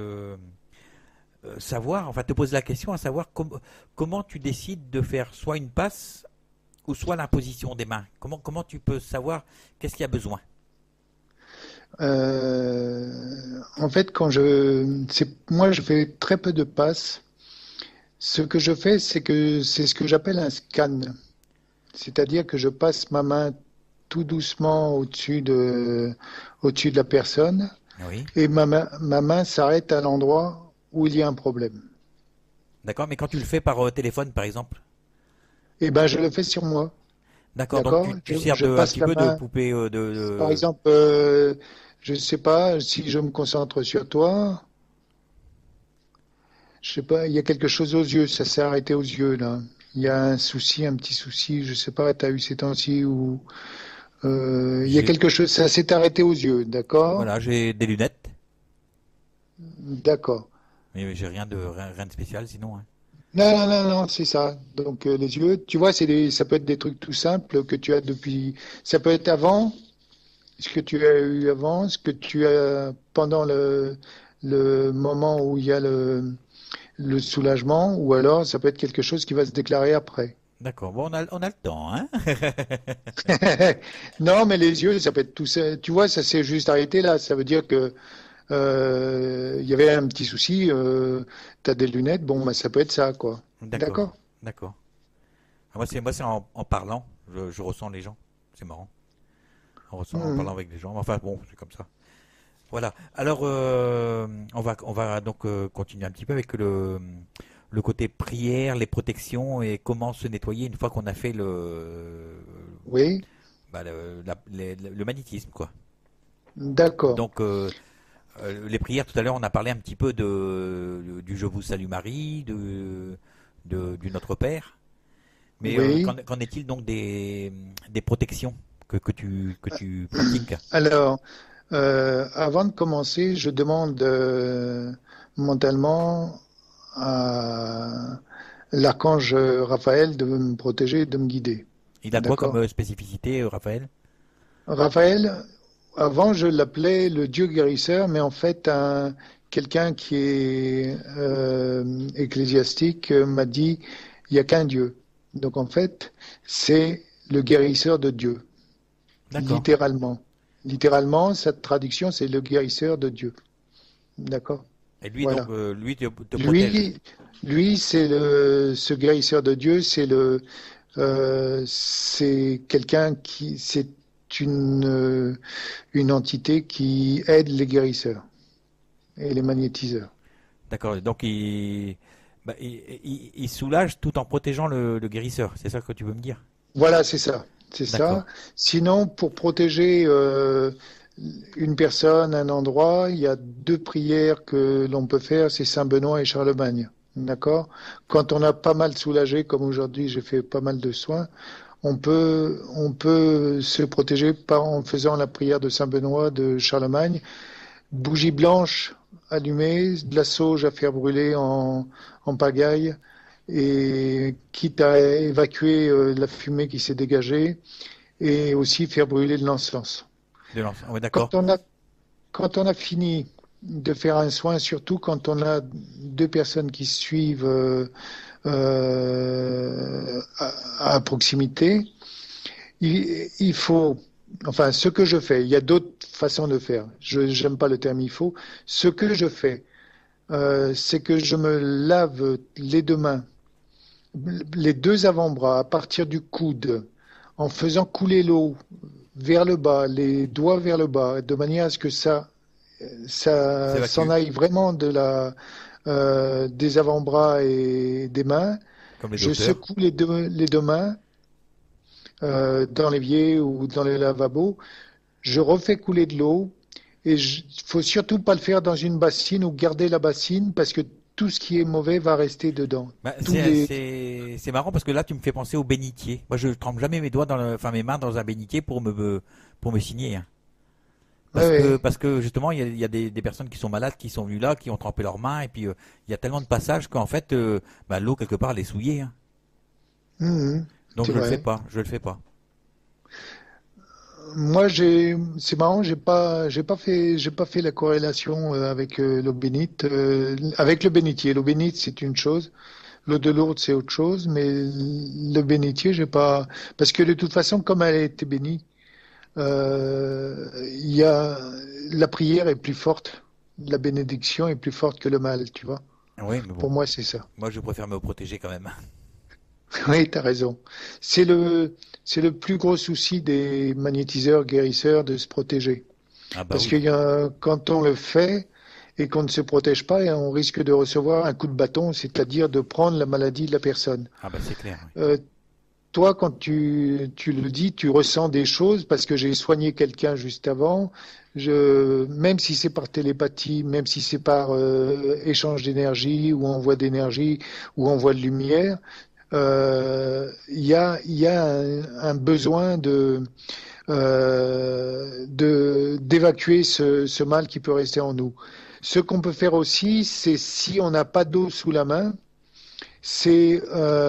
savoir, enfin te poser la question à savoir comment tu décides de faire soit une passe ou soit l'imposition des mains. Comment tu peux savoir qu'est-ce qu'il y a besoin? En fait, moi, je fais très peu de passes. Ce que je fais, c'est ce que j'appelle un scan. C'est-à-dire que je passe ma main tout doucement au-dessus de la personne Oui. et ma main s'arrête à l'endroit où il y a un problème. D'accord, mais quand tu le fais par téléphone, par exemple. Et ben, je le fais sur moi. D'accord, donc D'accord? tu sers Je un passe petit la peu de main. poupée Par exemple, je ne sais pas si je me concentre sur toi. Je sais pas, il y a quelque chose aux yeux, ça s'est arrêté aux yeux là. Il y a un souci, un petit souci, je sais pas, tu as eu ces temps-ci où il y a J'ai quelque chose, ça s'est arrêté aux yeux, d'accord? voilà, j'ai des lunettes, D'accord. mais j'ai rien de spécial sinon, hein. Non, non, non, non, c'est ça. Donc les yeux, tu vois, ça peut être des trucs tout simples que tu as depuis. Ça peut être avant, ce que tu as eu avant, ce que tu as pendant le moment où il y a le soulagement, ou alors ça peut être quelque chose qui va se déclarer après. D'accord, bon, on a le temps, hein. Non, mais les yeux, ça peut être tout ça. Tu vois, ça s'est juste arrêté là. Ça veut dire que il y avait un petit souci. Tu as des lunettes, bon, bah, ça peut être ça, quoi. D'accord, D'accord? d'accord. Ah, moi c'est en parlant, je ressens les gens. C'est marrant. En Mhm. parlant avec les gens. Enfin bon, c'est comme ça. Voilà. Alors, on va donc continuer un petit peu avec le côté prière, les protections et comment se nettoyer une fois qu'on a fait Oui, bah, le magnétisme, quoi. d'accord. Donc, les prières, tout à l'heure, on a parlé un petit peu du Je vous salue Marie, du Notre Père. Mais Oui. qu'en est-il donc des protections que tu pratiques? Alors, avant de commencer, je demande mentalement à l'archange Raphaël de me protéger, de me guider. Il a quoi comme D'accord? spécificité, Raphaël? Raphaël, avant, je l'appelais le Dieu guérisseur, mais en fait, quelqu'un qui est ecclésiastique m'a dit, il n'y a qu'un Dieu. Donc en fait, c'est le guérisseur de Dieu, D'accord. littéralement. Littéralement, cette traduction, c'est le guérisseur de Dieu. D'accord? Et lui, donc, Voilà. lui te protège. Lui, lui, ce guérisseur de Dieu, c'est quelqu'un c'est une entité qui aide les guérisseurs et les magnétiseurs. D'accord. Donc, bah, il soulage tout en protégeant le guérisseur. C'est ça que tu veux me dire? Voilà, c'est ça. C'est D'accord. ça. Sinon, pour protéger une personne, un endroit, il y a deux prières que l'on peut faire, c'est Saint Benoît et Charlemagne. D'accord? Quand on a pas mal soulagé, comme aujourd'hui j'ai fait pas mal de soins, on peut se protéger en faisant la prière de Saint Benoît, de Charlemagne, bougie blanche allumée, de la sauge à faire brûler en pagaille, et quitte à évacuer la fumée qui s'est dégagée, et aussi faire brûler de l'encens. De l'encens. Oui, d'accord. Quand on a, quand on a fini de faire un soin, surtout quand on a deux personnes qui suivent à proximité, il faut enfin, ce que je fais, il y a d'autres façons de faire. Je n'aime pas le terme il faut. Ce que je fais, c'est que je me lave les deux mains, les deux avant-bras, à partir du coude, en faisant couler l'eau vers le bas, les doigts vers le bas, de manière à ce que ça s'en S'évacue, aille vraiment des avant-bras et des mains. comme les Je docteurs. secoue les deux mains dans l'évier ou dans les lavabos. Je refais couler de l'eau et il faut surtout pas le faire dans une bassine ou garder la bassine parce que tout ce qui est mauvais va rester dedans. Bah, Tous les... c'est marrant parce que là, tu me fais penser au bénitier. Moi, je trempe jamais mes doigts enfin mes mains dans un bénitier pour me signer, hein. Ouais, ouais. Parce que justement, il y a des personnes qui sont malades, qui sont venues là, qui ont trempé leurs mains, et puis il y a tellement de passages qu'en fait, bah, l'eau quelque part elle est souillée, hein. Mhm. Donc C'est je le fais vrai. pas, je le fais pas. Moi, c'est marrant, j'ai pas fait la corrélation avec l'eau bénite, avec le bénitier. L'eau bénite, c'est une chose. L'eau de Lourdes, c'est autre chose, mais le bénitier, j'ai pas, parce que de toute façon, comme elle a été bénie, il y a, la prière est plus forte, la bénédiction est plus forte que le mal, tu vois. Oui, mais bon, Pour moi, c'est ça. moi je préfère me protéger quand même. Oui, t'as raison. C'est le plus gros souci des magnétiseurs, guérisseurs, de se protéger. Ah bah Parce oui, quand on le fait et qu'on ne se protège pas, on risque de recevoir un coup de bâton, c'est-à-dire de prendre la maladie de la personne. ah bah c'est clair. Oui. Euh, Toi, quand tu le dis, tu ressens des choses parce que j'ai soigné quelqu'un juste avant. Même si c'est par télépathie, même si c'est par échange d'énergie ou envoi d'énergie ou envoi de lumière, il y a un besoin d'évacuer ce mal qui peut rester en nous. Ce qu'on peut faire aussi, c'est si on n'a pas d'eau sous la main, c'est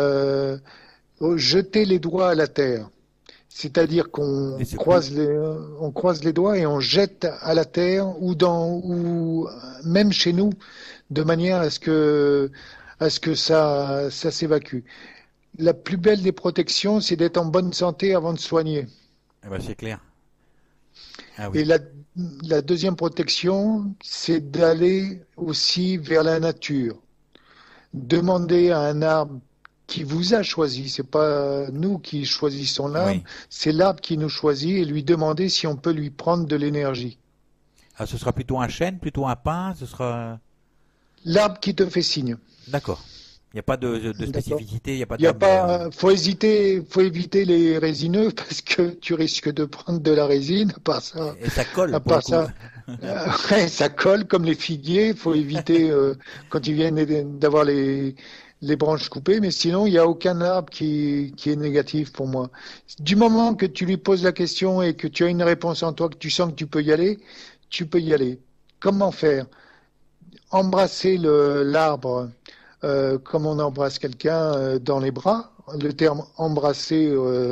jeter les doigts à la terre. C'est-à-dire Les secoues. on croise les doigts et on jette à la terre ou même chez nous, de manière à ce que ça s'évacue. La plus belle des protections, c'est d'être en bonne santé avant de soigner. Ah bah c'est clair. Ah Et oui. la deuxième protection, c'est d'aller aussi vers la nature. Demander à un arbre qui vous a choisi, c'est pas nous qui choisissons l'arbre, Oui. c'est l'arbre qui nous choisit et lui demander si on peut lui prendre de l'énergie. Ah, ce sera plutôt un chêne, plutôt un pin, ce sera. L'arbre qui te fait signe. D'accord. Il n'y a pas de D'accord. spécificité, il n'y a pas Il y a d'arbre. pas, faut éviter les résineux parce que tu risques de prendre de la résine. Et ça colle À pour le part coup. ça, ouais, ça colle comme les figuiers. Faut éviter quand ils viennent d'avoir les branches coupées. Mais sinon, il n'y a aucun arbre qui est négatif pour moi. Du moment que tu lui poses la question et que tu as une réponse en toi, que tu sens que tu peux y aller, tu peux y aller. Comment faire? Embrasser l'arbre comme on embrasse quelqu'un dans les bras. Le terme embrasser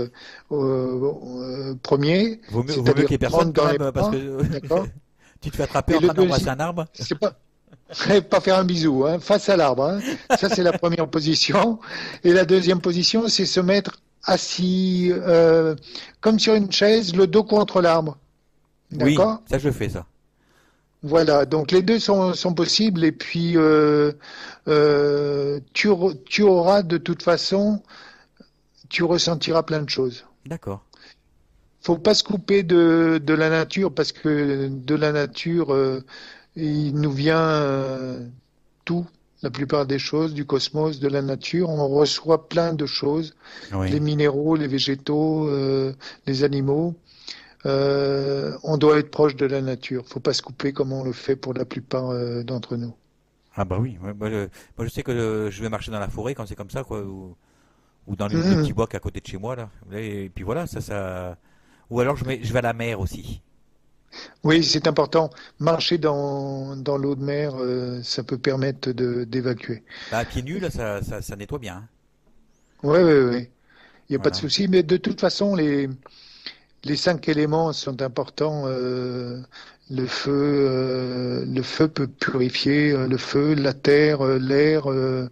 premier, Vaut mieux qu'il c'est-à-dire y ait personne prendre quand dans les même, parce bras, que d'accord? tu te fais attraper Et en le train d'embrasser deuxième, un arbre. c'est pas faire un bisou, hein, face à l'arbre, hein. Ça, c'est la première position. Et la deuxième position, c'est se mettre assis comme sur une chaise, le dos contre l'arbre. Oui, D'accord? ça je fais ça. Voilà, donc les deux sont possibles et puis tu auras de toute façon, tu ressentiras plein de choses. D'accord. Faut pas se couper de la nature parce que de la nature, il nous vient tout, la plupart des choses du cosmos, de la nature. On reçoit plein de choses, les Oui. minéraux, les végétaux, les animaux. On doit être proche de la nature. Faut pas se couper comme on le fait pour la plupart d'entre nous. Ah bah oui. Moi, je sais que je vais marcher dans la forêt quand c'est comme ça, quoi, ou dans le petit Mhm. bois qui est à côté de chez moi là. Et puis voilà, ça. Ou alors je vais à la mer aussi. Oui, c'est important. Marcher dans l'eau de mer, ça peut permettre d'évacuer. Bah, à pieds nus là, ça nettoie bien, hein. Oui, oui, oui. Il n'y a pas de Voilà. souci. Mais de toute façon, les cinq éléments sont importants. Le feu peut purifier le feu, la terre, l'air.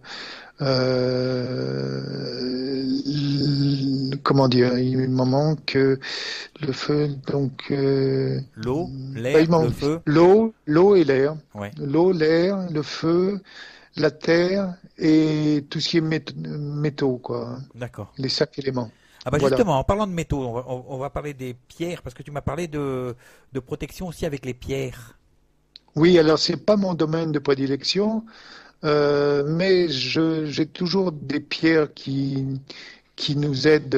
Comment dire? Il m'en manque le feu. Donc, L'eau, bah, l'air, le feu. l'eau et l'air. Ouais. L'eau, l'air, le feu, la terre et tout ce qui est métaux, quoi. D'accord. Les 5 éléments. Ah bah Voilà. justement, en parlant de métaux, on va parler des pierres, parce que tu m'as parlé de protection aussi avec les pierres. Oui, alors c'est pas mon domaine de prédilection, mais j'ai toujours des pierres qui nous aident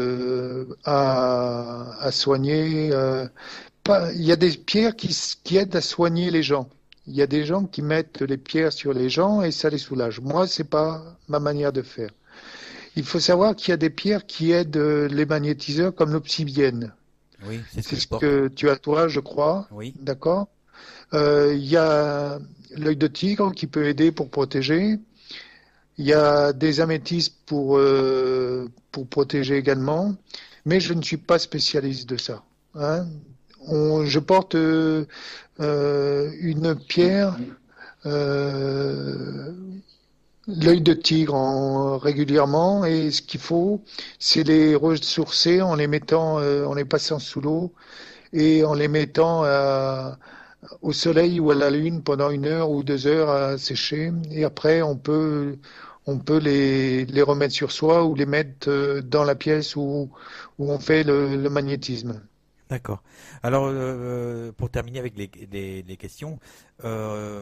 à soigner. Il y a des pierres qui aident à soigner les gens. Il y a des gens qui mettent les pierres sur les gens et ça les soulage. Moi, c'est pas ma manière de faire. Il faut savoir qu'il y a des pierres qui aident les magnétiseurs comme l'obsidienne. Oui, c'est ce que C'est je ce porte. que tu as toi, je crois. Oui, D'accord? Il y a l'œil de tigre qui peut aider pour protéger. Il y a des améthystes pour protéger également. Mais je ne suis pas spécialiste de ça. Hein. Je porte une pierre, euh, l'œil de tigre régulièrement. Et ce qu'il faut, c'est les ressourcer en les mettant, en les passant sous l'eau et en les mettant au soleil ou à la lune pendant 1 heure ou 2 heures à sécher. Et après, on peut les remettre sur soi ou les mettre dans la pièce où on fait le magnétisme. d'accord. Alors, pour terminer avec les questions, euh,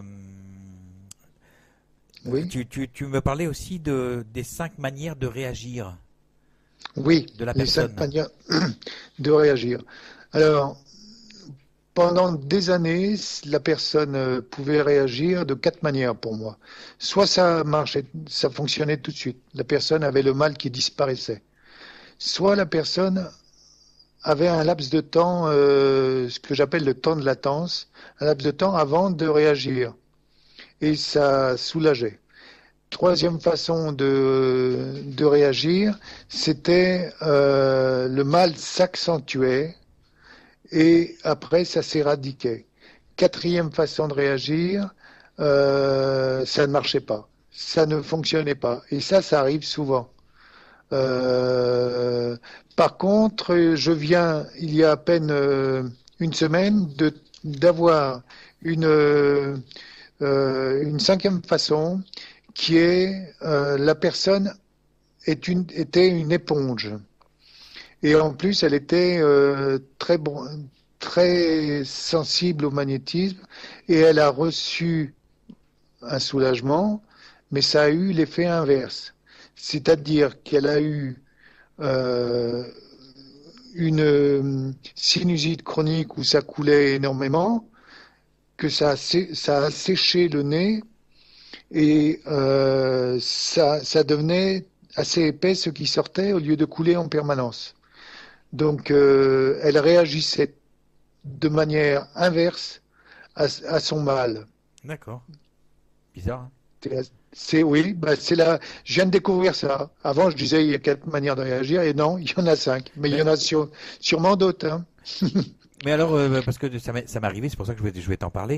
Oui, tu me parlais aussi des 5 manières de réagir oui, de la les personne. 5 manières de réagir. Alors, pendant des années, la personne pouvait réagir de 4 manières pour moi. Soit ça marchait, ça fonctionnait tout de suite. La personne avait le mal qui disparaissait. Soit la personne avait un laps de temps, ce que j'appelle le temps de latence, un laps de temps avant de réagir. Et ça soulageait. Troisième façon de réagir, c'était le mal s'accentuait et après ça s'éradiquait. Quatrième façon de réagir, ça ne marchait pas, ça ne fonctionnait pas. Et ça arrive souvent. Euh, Par contre, je viens, il y a à peine 1 semaine, d'avoir une cinquième façon qui est la personne était une éponge. Et en plus, elle était très sensible au magnétisme et elle a reçu un soulagement, mais ça a eu l'effet inverse. C'est-à-dire qu'elle a eu euh, une sinusite chronique où ça coulait énormément, que ça a séché le nez et ça devenait assez épais ce qui sortait au lieu de couler en permanence. Donc elle réagissait de manière inverse à son mal. D'accord. Bizarre, hein. Oui, bah c'est là. Je viens de découvrir ça. Avant, je disais il y a 4 manières de réagir, et non, il y en a 5. Mais il y Mais, en a sûrement d'autres. Hein. mais alors, parce que ça m'est arrivé, c'est pour ça que je vais t'en parler.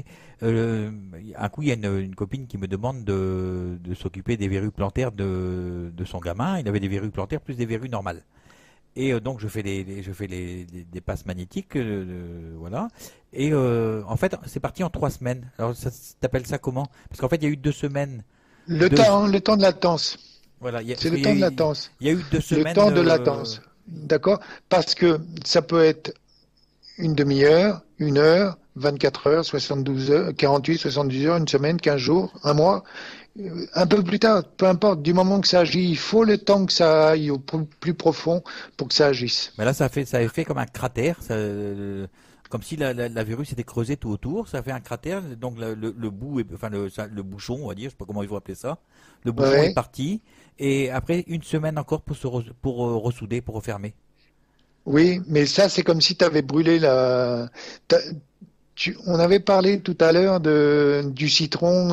Un coup, il y a une copine qui me demande de s'occuper des verrues plantaires de son gamin. Il avait des verrues plantaires plus des verrues normales. Et donc je fais des passes magnétiques, voilà. Et en fait, c'est parti en 3 semaines. Alors ça t'appelles ça comment? Parce qu'en fait, il y a eu 2 semaines. Deux, Le temps de latence. voilà, C'est parce le qu'il y a temps de eu, latence. il y a eu deux Le semaines. temps de latence. D'accord? Parce que ça peut être une demi-heure, 1 heure, 24 heures, 72 heures, 48, 72 heures, une semaine, 15 jours, un mois. Un peu plus tard, peu importe, du moment que ça agit, il faut le temps que ça aille au plus profond pour que ça agisse. Mais là, ça avait fait comme un cratère, comme si la verrue s'était creusée tout autour. Ça a fait un cratère, donc le bout, enfin le bouchon, on va dire, je sais pas comment il faut appeler ça. Le bouchon est Ouais. parti, et après 1 semaine encore pour ressouder, pour refermer. Oui, mais ça, c'est comme si tu avais brûlé t'as- on avait parlé tout à l'heure du citron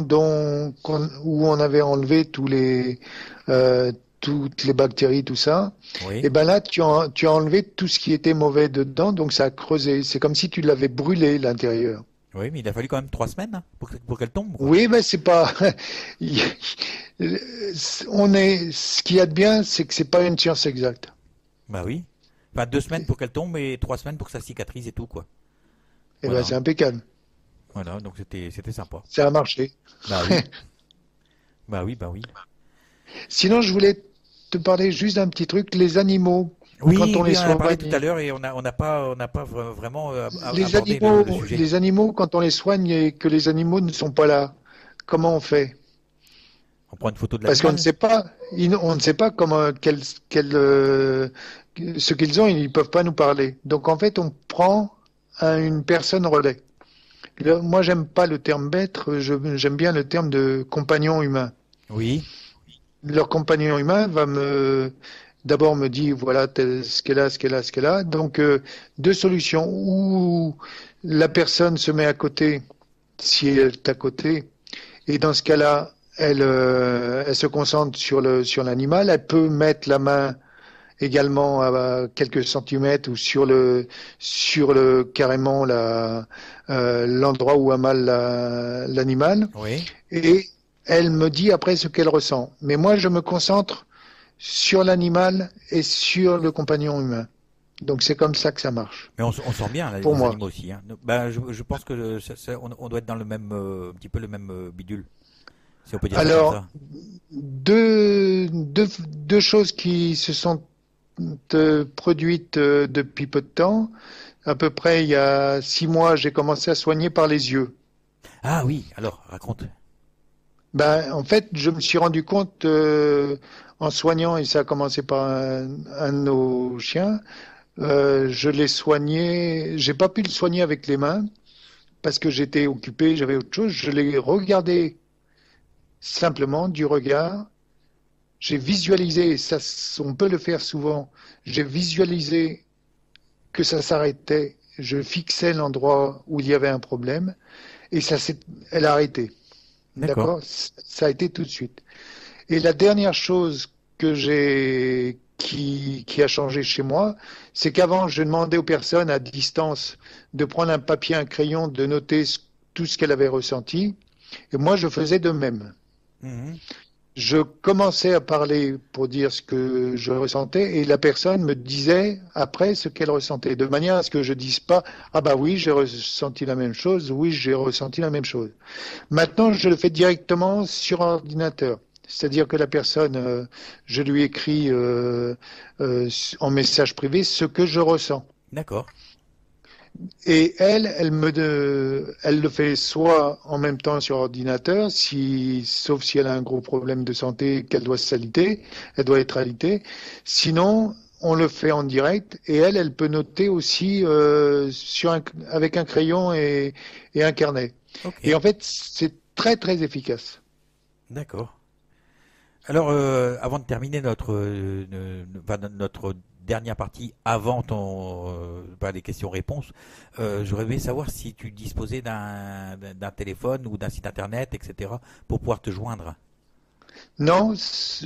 où on avait enlevé toutes les bactéries, tout ça. Oui. Et ben là, tu as enlevé tout ce qui était mauvais dedans, donc ça a creusé. C'est comme si tu l'avais brûlé l'intérieur. Oui, mais il a fallu quand même 3 semaines hein, pour qu'elle tombe, quoi. Oui, mais c'est pas. Ce qu'il y a de bien, c'est que c'est pas une science exacte. Bah oui. Enfin, 2 semaines pour qu'elle tombe et 3 semaines pour que ça cicatrise et tout, quoi. Et ben, Voilà. c'est impeccable. Voilà, donc c'était sympa. Ça a marché. Bah oui. Bah oui, bah oui. Sinon, je voulais te parler juste d'un petit truc. Les animaux, quand Oui, on les oui, on en a parlé tout à soigne, l'heure et on n'a pas vraiment les abordé le animaux, sujet. les animaux, quand on les soigne et que les animaux ne sont pas là, comment on fait? On prend une photo de Parce qu'on ne l'animal? sait pas, on ne sait pas comment, ce qu'ils ont, ils ne peuvent pas nous parler. Donc en fait, on prend une personne relais. Moi, j'aime pas le terme maître, j'aime bien le terme de compagnon humain. Oui, Leur compagnon humain va d'abord me dire voilà ce qu'elle a, ce qu'elle a, ce qu'elle a. Donc deux solutions. Ou la personne se met à côté, si elle est à côté, et dans ce cas-là, elle se concentre sur l'animal. Elle peut mettre la main également à quelques centimètres ou sur le carrément l'endroit où a mal l'animal. oui. Et elle me dit après ce qu'elle ressent. Mais moi, je me concentre sur l'animal et sur le compagnon humain. Donc c'est comme ça que ça marche, Mais on sent bien là, pour les moi. animaux aussi. Hein. Ben, je pense que on doit être dans le même, un petit peu le même bidule, si on peut dire ça comme Alors, ça. deux choses qui se sont produites depuis peu de temps. À peu près il y a 6 mois, j'ai commencé à soigner par les yeux. Ah oui, alors raconte. Ben, en fait, je me suis rendu compte en soignant, et ça a commencé par un de nos chiens, je l'ai soigné, j'ai pas pu le soigner avec les mains parce que j'étais occupé, j'avais autre chose. Je l'ai regardé simplement du regard. J'ai visualisé, ça, on peut le faire souvent. J'ai visualisé que ça s'arrêtait. Je fixais l'endroit où il y avait un problème et elle a arrêté. D'accord. D'accord? Ça a été tout de suite. Et la dernière chose qui a changé chez moi, c'est qu'avant, je demandais aux personnes à distance de prendre un papier, un crayon, de noter tout ce qu'elle avait ressenti. Et moi, je faisais de même. Mhm. Je commençais à parler pour dire ce que je ressentais et la personne me disait après ce qu'elle ressentait, de manière à ce que je dise pas ah bah oui j'ai ressenti la même chose, oui j'ai ressenti la même chose. Maintenant je le fais directement sur ordinateur, c'est-à-dire que la personne, je lui écris en message privé ce que je ressens. D'accord. Et elle le fait soit en même temps sur ordinateur, sauf si elle a un gros problème de santé qu'elle doit s'aliter, elle doit être alitée. Sinon, on le fait en direct et elle peut noter aussi avec un crayon et un carnet. Et Ok. en fait, c'est très très efficace. D'accord. Alors, avant de terminer enfin, notre dernière partie avant les questions-réponses, j'aurais aimé savoir si tu disposais d'un téléphone ou d'un site internet, etc., pour pouvoir te joindre. Non,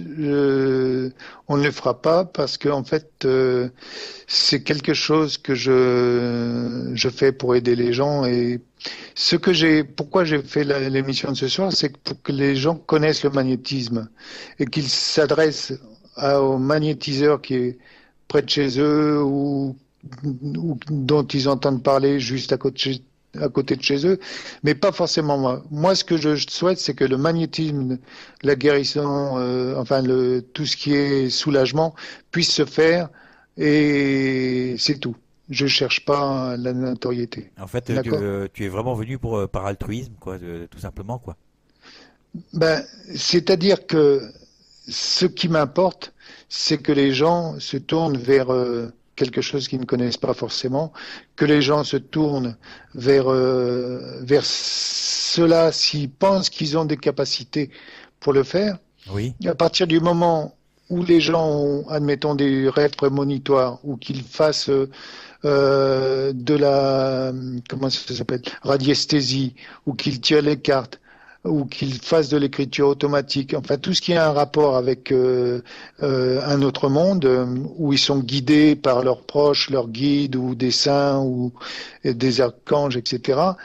on ne le fera pas parce que en fait, c'est quelque chose que je fais pour aider les gens et pourquoi j'ai fait l'émission de ce soir, c'est pour que les gens connaissent le magnétisme et qu'ils s'adressent au magnétiseur qui est près de chez eux ou dont ils entendent parler juste à côté de chez eux, mais pas forcément moi. Moi, ce que je souhaite, c'est que le magnétisme, la guérison, enfin tout ce qui est soulagement puisse se faire et c'est tout. Je cherche pas la notoriété. En fait, D'accord? tu es vraiment venu par altruisme, quoi, tout simplement, quoi. Ben, c'est-à-dire que ce qui m'importe, c'est que les gens se tournent vers quelque chose qu'ils ne connaissent pas forcément, que les gens se tournent vers cela s'ils pensent qu'ils ont des capacités pour le faire. Oui. À partir du moment où les gens ont, admettons, des rêves prémonitoires ou qu'ils fassent de la, comment ça s'appelle, radiesthésie, ou qu'ils tirent les cartes, ou qu'ils fassent de l'écriture automatique, enfin tout ce qui a un rapport avec un autre monde, où ils sont guidés par leurs proches, leurs guides, ou des saints, ou des archanges, etc.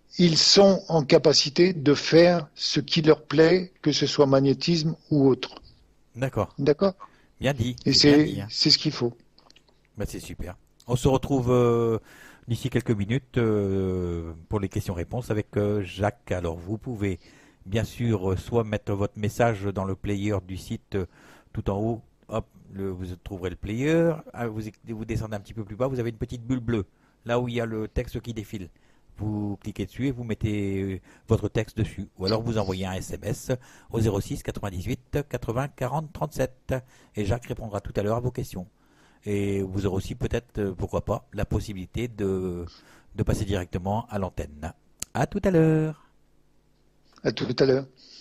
ils sont en capacité de faire ce qui leur plaît, que ce soit magnétisme ou autre. D'accord. D'accord? Bien dit. Et C'est bien dit, hein. c'est ce qu'il faut. Bah, c'est super. On se retrouve d'ici quelques minutes pour les questions-réponses avec Jacques. Alors, vous pouvez bien sûr soit mettre votre message dans le player du site tout en haut. Hop, vous trouverez le player. Ah, vous descendez un petit peu plus bas, vous avez une petite bulle bleue, là où il y a le texte qui défile. Vous cliquez dessus et vous mettez votre texte dessus. Ou alors vous envoyez un SMS au 06 98 80 40 37. Et Jacques répondra tout à l'heure à vos questions. Et vous aurez aussi peut-être, pourquoi pas, la possibilité de passer directement à l'antenne. À tout à l'heure. À tout à l'heure.